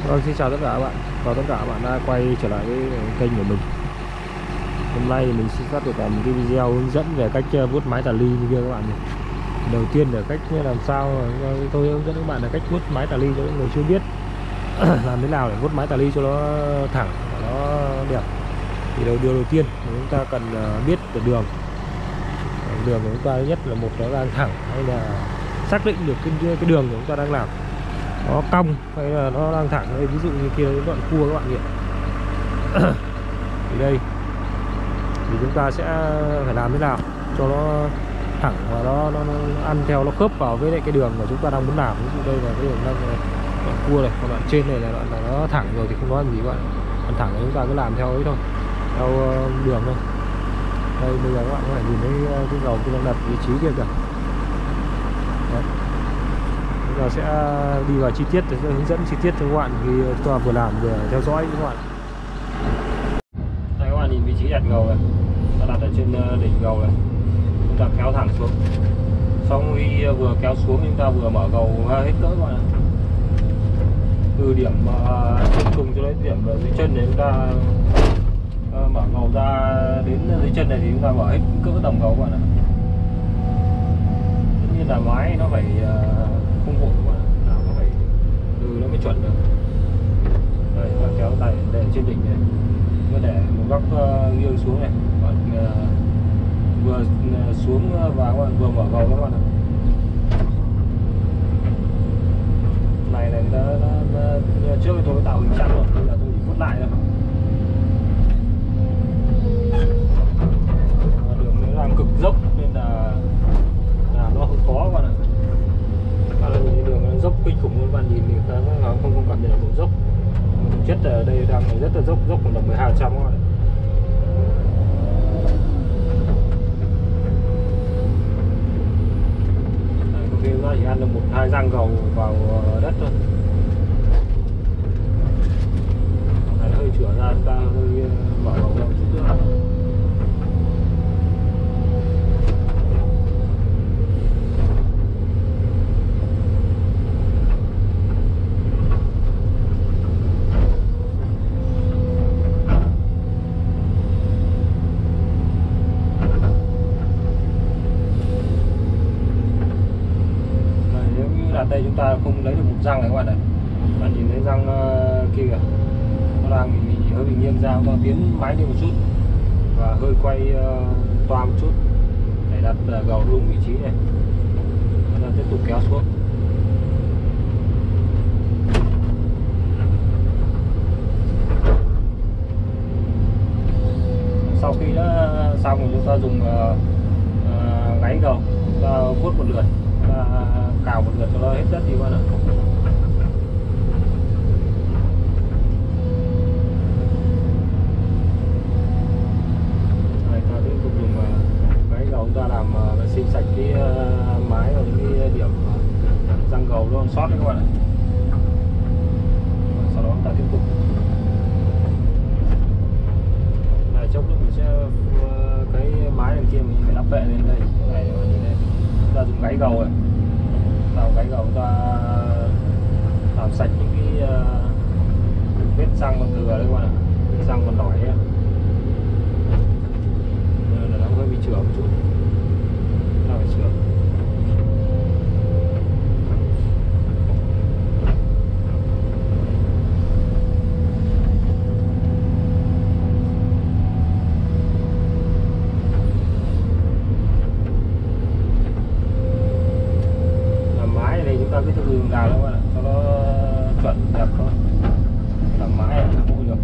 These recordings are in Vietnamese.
Vâng, xin chào tất cả các bạn. Chào tất cả các bạn đã quay trở lại với kênh của mình. Hôm nay mình xin phát được một cái video hướng dẫn về cách vuốt mái tà ly như kia các bạn nhé. Đầu tiên là cách làm sao tôi hướng dẫn các bạn là cách vuốt mái tà ly cho những người chưa biết. Làm thế nào để vuốt mái tà ly cho nó thẳng và nó đẹp. Thì điều đầu tiên chúng ta cần biết được đường. Đường của chúng ta thứ nhất là một nó đang thẳng hay là xác định được cái đường của chúng ta đang làm nó cong hay là nó đang thẳng. Đây ví dụ như kia những đoạn cua các bạn nhỉ. Thì đây thì chúng ta sẽ phải làm thế nào cho nó thẳng và nó ăn theo, nó khớp vào với lại cái đường mà chúng ta đang muốn làm. Ví dụ đây là cái đường đang đoạn cua này, còn đoạn trên này là đoạn là nó thẳng rồi thì không có làm gì các bạn. Còn thẳng thì chúng ta cứ làm theo ấy thôi, theo đường thôi. Đây bây giờ các bạn có thể nhìn thấy cái dầu tôi đang đặt vị trí kia kìa. Đấy. Chúng ta sẽ đi vào chi tiết, sẽ hướng dẫn chi tiết cho các bạn khi chúng ta vừa làm vừa theo dõi các bạn. Đây các bạn nhìn vị trí đặt ngầu này, ta đặt ở trên đỉnh ngầu này, chúng ta kéo thẳng xuống. Xong khi vừa kéo xuống chúng ta vừa mở gầu hết cỡ các bạn ạ. Từ điểm trên cùng cho đến điểm dưới chân này chúng ta mở gầu ra đến dưới chân này thì chúng ta mở hết cỡ tầm gầu các bạn ạ. Tất nhiên là mái nó phải không vội các bạn ạ, nó phải từ nó mới chuẩn được. Đây ta kéo tay để trên đỉnh này, nó để một góc nghiêng xuống này, còn vừa xuống và các bạn vừa mở gầu các bạn ạ. Này này trước thì tôi có tạo hình chắn rồi, bây giờ tôi chỉ vuốt lại thôi. Đường nó đang cực dốc nên là nó hơi khó các bạn ạ. Các bạn nhìn đường nó dốc kinh khủng luôn, các bạn nhìn thì không cảm nhận được độ dốc. Thực chất ở đây đang rất là dốc khoảng tầm 12% các bạn ạ. Có khi chúng ta chỉ ăn được 1-2 răng gầu vào đất thôi. Này hơi chửa ra, chúng ta hơi mở gầu ra một chút nữa. Đây chúng ta không lấy được một răng này các bạn này. Các bạn nhìn thấy răng kia kìa, nó đang hơi bị nghiêng ra, chúng ta tiến máy đi một chút và hơi quay toa một chút để đặt gầu đúng vị trí này. Chúng ta tiếp tục kéo xuống. Sau khi đã xong thì chúng ta dùng gáy gầu, chúng ta vuốt một lượt, cào một lượt cho nó hết đất đi các bạn ạ. Đây, ta tiếp tục dùng gáy gầu, chúng ta làm vệ sinh sạch cái mái và những cái điểm răng gầu nó sót đấy các bạn ạ. Sau đó chúng ta tiếp tục này, chốc nữa mình sẽ cái mái đằng kia mình phải lắp bệ lên đây. Cái này các bạn nhìn đây, chúng ta dùng gáy gầu này, vào cái gầu ta làm sạch những cái vết răng còn thừa đấy các bạn ạ, cái răng còn đỏ ấy, nên là nó hơi bị chửa một chút, ta phải sửa. Chúng ta cứ từ từ đào các bạn ạ, cho nó chuẩn đẹp thôi, làm mái không bụi được.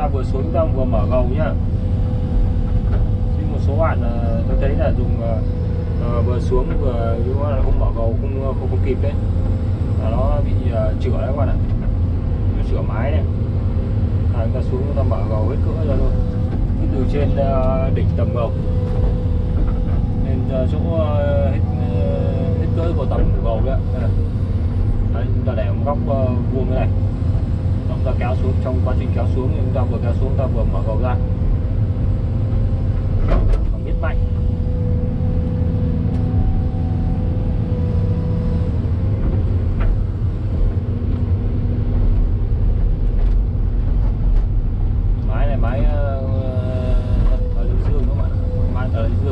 ta vừa xuống chúng ta vừa mở gầu nhá. Chứ một số bạn tôi thấy là dùng vừa xuống vừa không mở gầu không kịp đấy, là nó bị chữa đấy các bạn ạ, nó chữa máy đấy. Chúng ta xuống chúng ta mở gầu hết cỡ ra luôn, từ trên đỉnh tầm gầu lên chỗ hết cỡ của tầm của gầu đấy. Đấy, chúng ta để một góc vuông thế này, chúng ta kéo xuống. Trong quá trình kéo xuống thì chúng ta vừa kéo xuống chúng ta vừa mở gầu ra, không biết mạnh. Máy này máy ở Lý Dương các bạn, máy ở Lý Dương.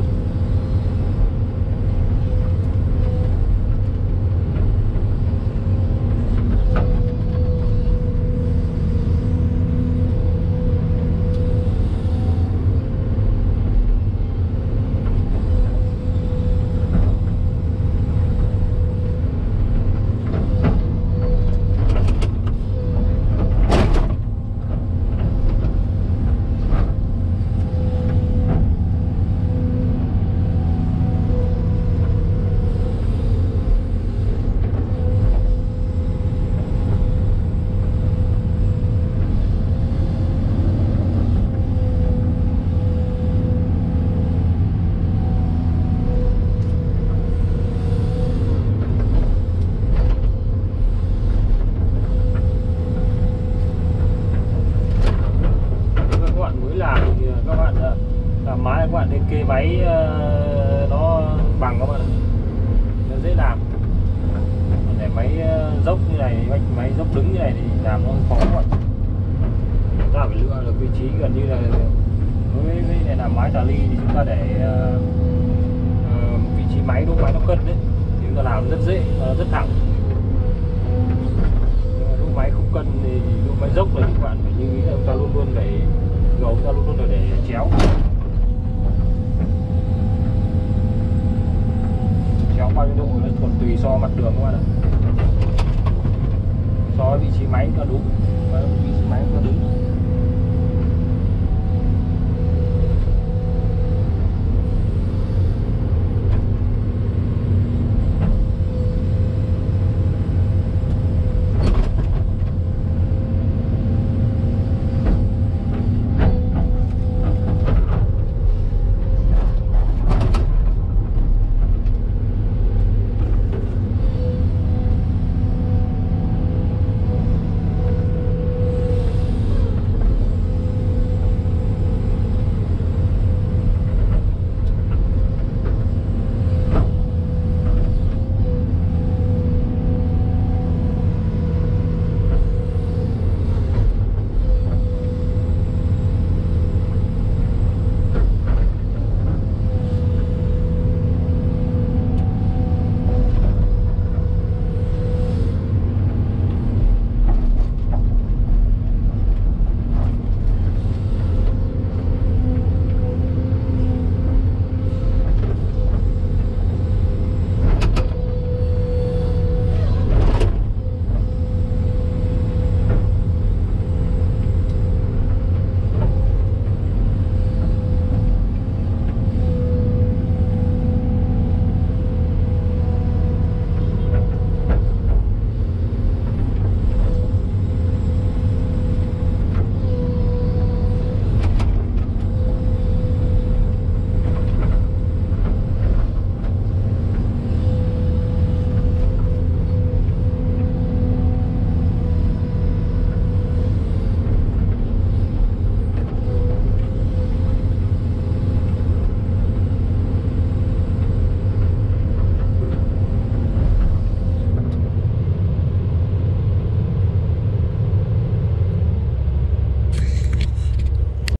Máy các bạn nên kê máy nó bằng các bạn, nó dễ làm. Còn để máy dốc như này, máy dốc đứng như này thì làm nó khó các bạn. Chúng ta phải lựa được vị trí gần như là với này là máy tà ly thì chúng ta để vị trí máy đỗ máy nó cân đấy thì chúng ta làm rất dễ, rất thẳng. Đỗ máy không cân thì đỗ máy dốc là các bạn phải lưu ý là chúng ta luôn luôn phải gầu, chúng ta luôn luôn phải để chéo. Chéo bao nhiêu độ nó còn tùy so mặt đường các bạn ạ, so với vị trí máy nó đúng.